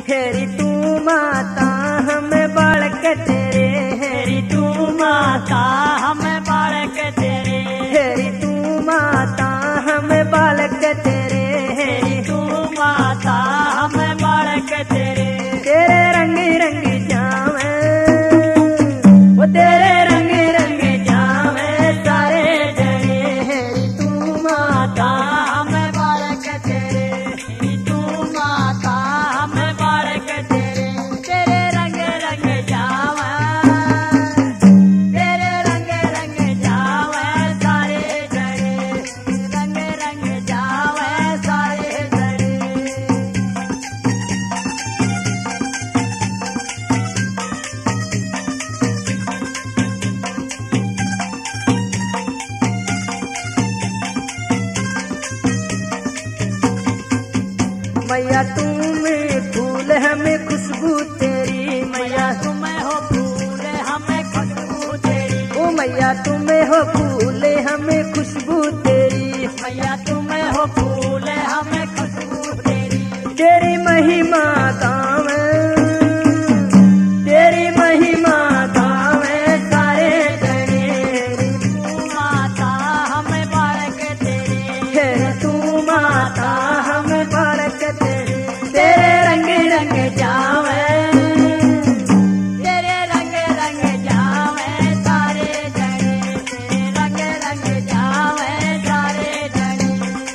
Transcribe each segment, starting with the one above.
हेरी तू माता हमें बालक तेरे, हेरी तू माता हमें बालक तेरे, हेरी तू माता हमें बालक तेरे, हेरी तू माता हमें बालक तेरे। तेरे रंग रंग जावे वो तेरे रंग रंग जावे सारे जने, हेरी तू माता हमें बालक तेरे, हेरी तू माता हमें बालक तेरे। तेरे रंग रंग जावे, तेरे रंग रंग जावे सारे जने, रंग रंग जावे सारे जने। मैया तुम्हें फूल हमें खुशबू तेरी, मैया तुम्हें हो फूल हमें खुशबू तेरी, ओ मैया तुम्हें हो फूल हमें खुशबू तेरी, मैया तुम्हें हो फूल हमें खुशबू तेरी। तेरी महिमा गावे, तेरी महिमा गावे सारे जने, तू माता हमें बालक तेरे, हेरी तू माता हमें बालक तेरे, तेरे रंग रंग जावे, तेरे रंग रंग जावे सारे जने, तेरे रंग रंग जावे सारे जने।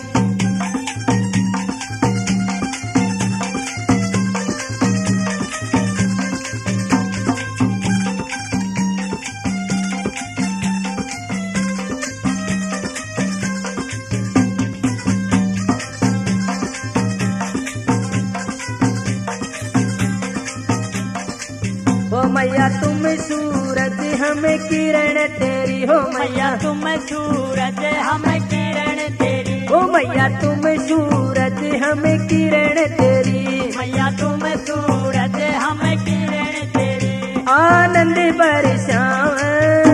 हो मैया तुम सूरज हमें किरण तेरी, हो मैया मैया तुम सूरज हमें किरण तेरी, ओ मैया तुम सूरज हमें किरण तेरी, मैया तुम सूरज हमें किरण तेरी। आनंद बरसावे,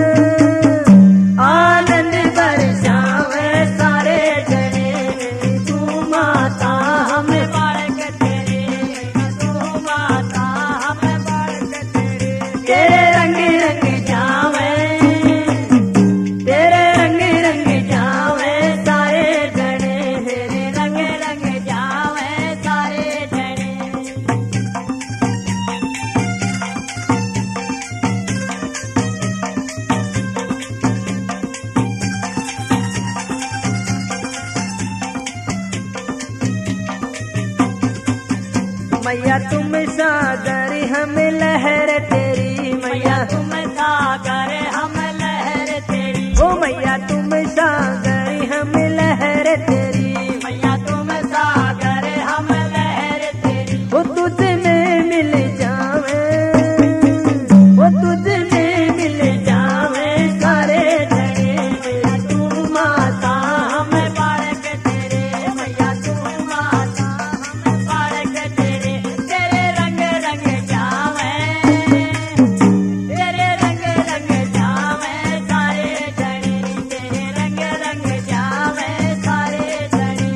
आनंद बरसावे सारे जने, तू माता हमें बालक तेरे, तू माता हमें बालक तेरे। तेरे रंग रंग जावे, तेरे रंग रंग जावे सारे जने, तेरे रंग रंग जावे सारे जने। मैया तुम सागर हमें लहर तेरी, मैया तुम सागर हम लहर तेरी, ओ मैया तुम सागर हमें लहर तेरी, मैया तुम सागर हम लहर तेरी। वो तुझ में मिल जावे, वो तुझ में मिल जावे सारे जने, मैया तू माता हमें बालक तेरे, मैया तू माता हमें बालक तेरे। तेरे रंग रंग जावे, तेरे रंग रंग जावे सारे जने, तेरे रंग रंग जावे सारे जने।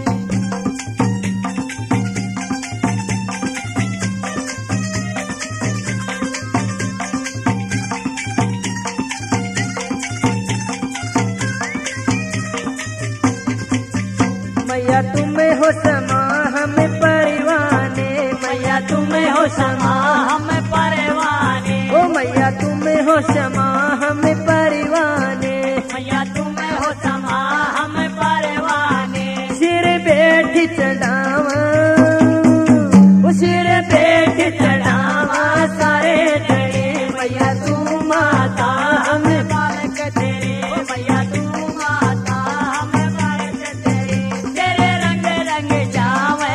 मैया तुम्हें हो समा हमें परवाने, मैया तुम्हें हो समा हमें परवाने, ओ मैया तुम्हें हो समा हमें परवाने, मैया तुम्हें हो समा हमें परवाने। सिर बैठ चढ़ावा, वो सिर बैठ चढ़ावा सारे जने, मैया तू माता हमें बालक तेरे, मैया तू माता हमें बालक तेरे। तेरे रंग रंग जावे,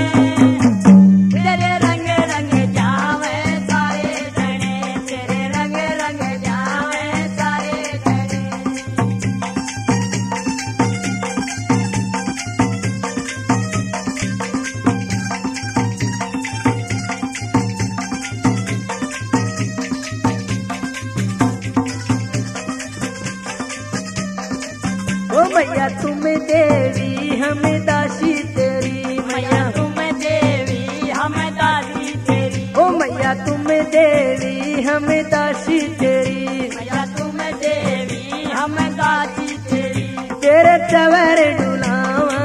तेरे रंग रंग जावे सारे जने, तेरे रंग रंग जावे सारे जने। देवी हम दासी तेरी, मैया तुम देवी हम दासी तेरी। तेरे चवर डुलावा,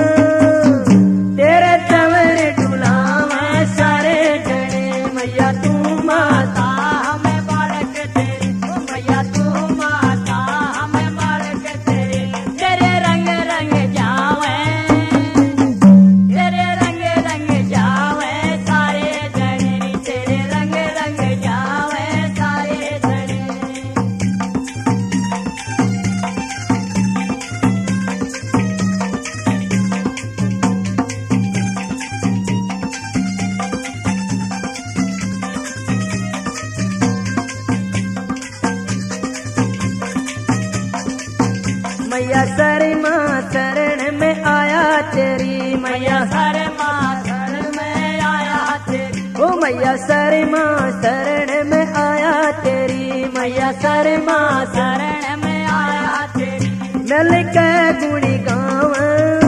तेरे चवर डुलावा सारे जने। मैया तू माता हमें बालक तेरे, ओ मैया तू माता हमें बालक तेरे। तेरे रंग रंग जावे, तेरे रंग रंग जावे सारे जने। तेरे रंग रंग जावे सारे जने। मैया सारी माँ शरण में आया तेरी। मैया सारे माँ शरण में आया तेरी, ओ मैया सारी माँ शरण में आया तेरी। मैया सारी माँ शरण में आया तेरी। मिल के गुणी गावा,